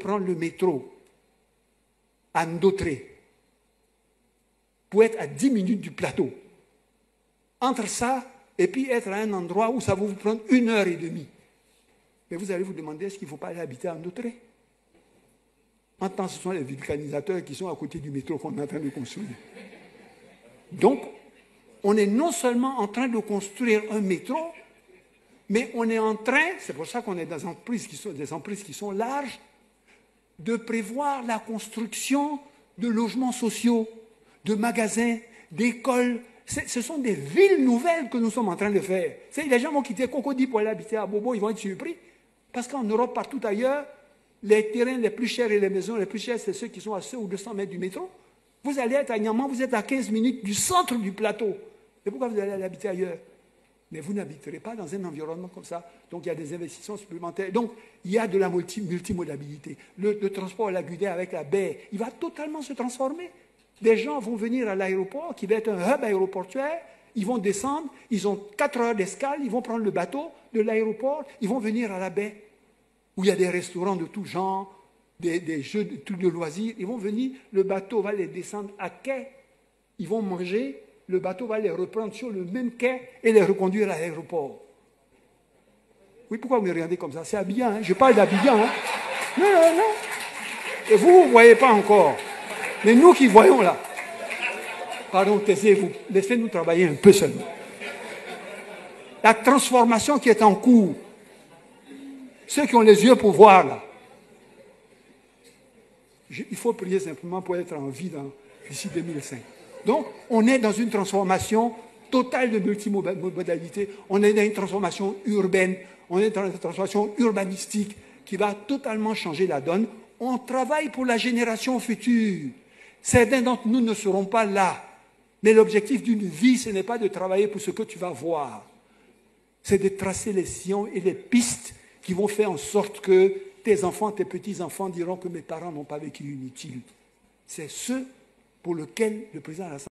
prendre le métro à Ndotré pour être à 10 minutes du plateau. Entre ça et puis être à un endroit où ça va vous prendre 1h30. Mais vous allez vous demander, est-ce qu'il ne faut pas aller habiter à Ndotré? En temps, ce sont les vulcanisateurs qui sont à côté du métro qu'on est en train de construire. Donc, on est non seulement en train de construire un métro, mais on est en train, c'est pour ça qu'on est dans des entreprises qui sont larges, de prévoir la construction de logements sociaux, de magasins, d'écoles. Ce sont des villes nouvelles que nous sommes en train de faire. Les gens vont quitter Cocody pour aller habiter à Bobo, ils vont être surpris. Parce qu'en Europe, partout ailleurs, les terrains les plus chers et les maisons les plus chères, c'est ceux qui sont à 100 ou 200 mètres du métro. Vous allez être à Niamey, vous êtes à 15 minutes du centre du plateau. Et pourquoi vous allez aller habiter ailleurs? Mais vous n'habiterez pas dans un environnement comme ça. Donc il y a des investissements supplémentaires. Donc il y a de la multimodalité. Le transport à la Gudée avec la baie, il va totalement se transformer. Des gens vont venir à l'aéroport, qui va être un hub aéroportuaire, ils vont descendre, ils ont 4 heures d'escale, ils vont prendre le bateau de l'aéroport, ils vont venir à la baie, où il y a des restaurants de tout genre, des jeux de trucs de loisirs. Ils vont venir, le bateau va les descendre à quai, ils vont manger, le bateau va les reprendre sur le même quai et les reconduire à l'aéroport. Oui, pourquoi vous me regardez comme ça? C'est habillant, hein? Je parle d'habillant. Hein? Non, non, non. Et vous ne voyez pas encore. Mais nous qui voyons là. Pardon, taisez-vous. Laissez-nous travailler un peu seulement. La transformation qui est en cours. Ceux qui ont les yeux pour voir là. Il faut prier simplement pour être en vie d'ici 2005. Donc, on est dans une transformation totale de multimodalité. On est dans une transformation urbaine. On est dans une transformation urbanistique qui va totalement changer la donne. On travaille pour la génération future. Certains d'entre nous ne seront pas là. Mais l'objectif d'une vie, ce n'est pas de travailler pour ce que tu vas voir. C'est de tracer les sillons et les pistes qui vont faire en sorte que tes enfants, tes petits-enfants diront que mes parents n'ont pas vécu inutile. C'est ce pour lequel le président de l'Assemblée